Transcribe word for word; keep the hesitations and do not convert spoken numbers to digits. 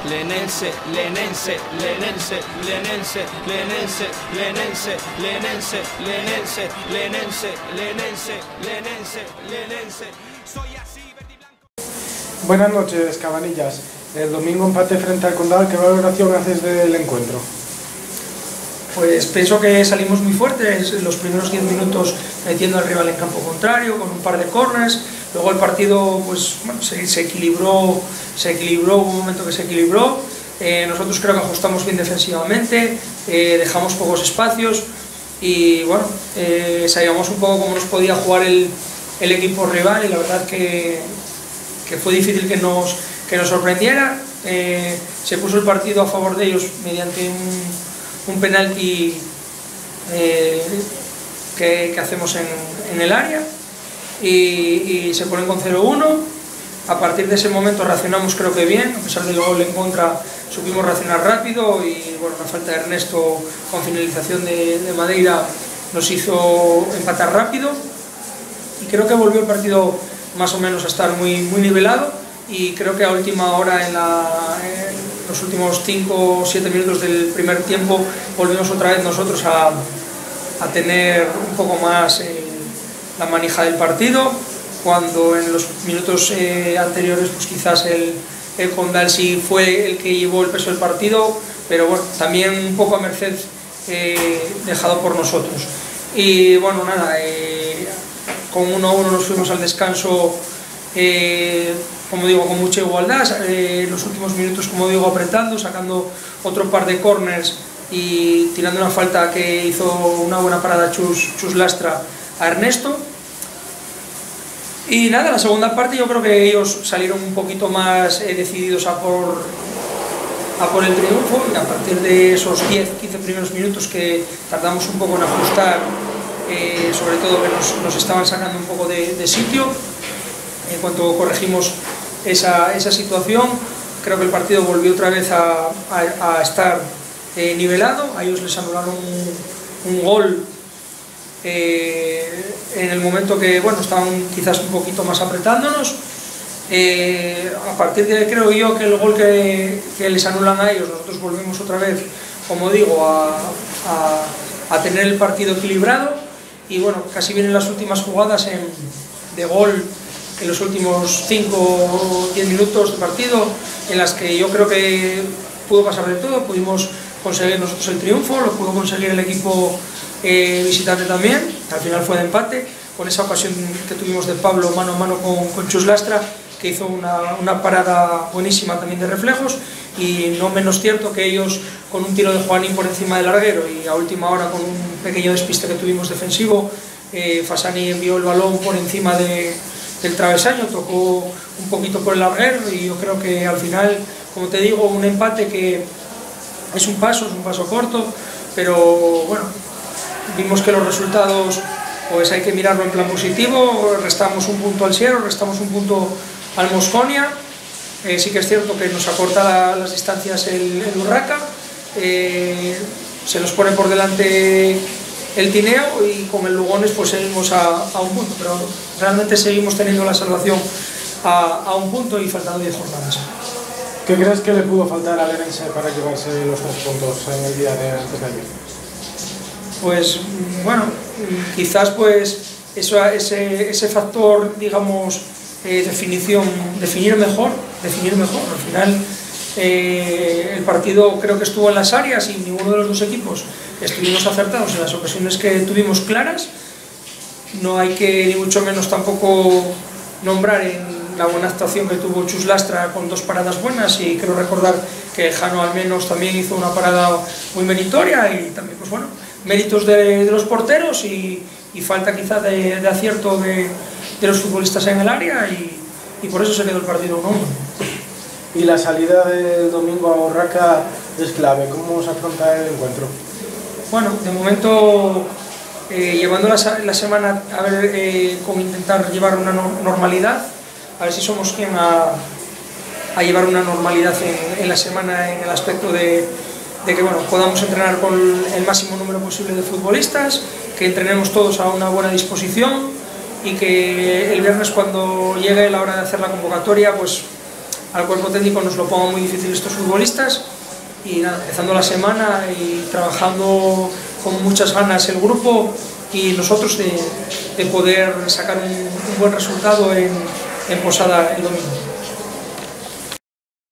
Lenense, Lenense, Lenense, Lenense, Lenense, Lenense, Lenense, Lenense, Lenense, Lenense, Lenense, Lenense. Soy así, verde y blanco. Buenas noches, Cabanillas. El domingo empate frente al Condal. ¿Qué valoración haces del encuentro? Pues pienso que salimos muy fuertes los primeros diez minutos metiendo al rival en campo contrario, con un par de corners. Luego el partido pues, bueno, se, se equilibró, se equilibró, hubo un momento que se equilibró. Eh, nosotros creo que ajustamos bien defensivamente, eh, dejamos pocos espacios y bueno, eh, sabíamos un poco cómo nos podía jugar el, el equipo rival y la verdad que, que fue difícil que nos, que nos sorprendiera. Eh, se puso el partido a favor de ellos mediante un, un penalti eh, que, que hacemos en, en el área. Y, y se ponen con cero uno. A partir de ese momento reaccionamos creo que bien, a pesar del gol en contra supimos reaccionar rápido y bueno, la falta de Ernesto con finalización de, de Madeira nos hizo empatar rápido y creo que volvió el partido más o menos a estar muy, muy nivelado y creo que a última hora en, la, en los últimos cinco o siete minutos del primer tiempo volvimos otra vez nosotros a, a tener un poco más eh, la manija del partido, cuando en los minutos eh, anteriores pues quizás el, el Condal sí fue el que llevó el peso del partido, pero bueno, también un poco a merced eh, dejado por nosotros. Y bueno, nada, eh, con uno a uno nos fuimos al descanso, eh, como digo, con mucha igualdad, eh, los últimos minutos, como digo, apretando, sacando otro par de corners y tirando una falta que hizo una buena parada Chus, Chus Lastra a Ernesto. Y nada, la segunda parte yo creo que ellos salieron un poquito más eh, decididos a por, a por el triunfo y a partir de esos diez a quince primeros minutos que tardamos un poco en ajustar, eh, sobre todo que nos, nos estaban sacando un poco de, de sitio, en cuanto corregimos esa, esa situación, creo que el partido volvió otra vez a, a, a estar eh, nivelado. A ellos les anularon un, un gol Eh, en el momento que bueno, estaban quizás un poquito más apretándonos. Eh, a partir de, creo yo, que el gol que, que les anulan a ellos, nosotros volvemos otra vez, como digo, a, a, a tener el partido equilibrado y bueno, casi vienen las últimas jugadas en, de gol en los últimos cinco o diez minutos de partido, en las que yo creo que pudo pasar de todo. Pudimos conseguir nosotros el triunfo, lo pudo conseguir el equipo Eh, visitante también, al final fue de empate, con esa ocasión que tuvimos de Pablo mano a mano con, con Chus Lastra, que hizo una, una parada buenísima también de reflejos, y no menos cierto que ellos con un tiro de Juanín por encima del larguero y a última hora con un pequeño despiste que tuvimos defensivo, eh, Fasani envió el balón por encima de, del travesaño, tocó un poquito por el larguero y yo creo que al final, como te digo, un empate que es un paso, es un paso corto, pero bueno, vimos que los resultados pues hay que mirarlo en plan positivo. Restamos un punto al Siero, restamos un punto al Mosconia. Eh, sí que es cierto que nos acorta la, las distancias el, el Urraca, eh, se nos pone por delante el Tineo y con el Lugones pues seguimos a, a un punto, pero realmente seguimos teniendo la salvación a, a un punto y faltando diez jornadas. ¿Qué crees que le pudo faltar a Lenense para llevarse los tres puntos en el día de antes de ayer? Pues bueno, quizás pues eso, ese, ese factor, digamos, eh, definición, definir mejor, definir mejor. Al final eh, el partido creo que estuvo en las áreas y ninguno de los dos equipos estuvimos acertados en las ocasiones que tuvimos claras. No hay que ni mucho menos tampoco nombrar en la buena actuación que tuvo Chus Lastra con dos paradas buenas, y creo recordar que Jano al menos también hizo una parada muy meritoria, y también pues bueno, méritos de, de los porteros y, y falta quizá de, de acierto de, de los futbolistas en el área, y, y por eso se quedó el partido uno uno. Y la salida del domingo a Urraca es clave. ¿Cómo se afronta el encuentro? Bueno, de momento eh, llevando la, la semana a ver, eh, con intentar llevar una no, normalidad, a ver si somos quien a, a llevar una normalidad en, en la semana, en el aspecto de, de que bueno, podamos entrenar con el máximo número posible de futbolistas, que entrenemos todos a una buena disposición y que el viernes, cuando llegue la hora de hacer la convocatoria, pues al cuerpo técnico nos lo pongan muy difícil estos futbolistas. Y nada, empezando la semana y trabajando con muchas ganas el grupo y nosotros de, de poder sacar un, un buen resultado en, en Posada el domingo.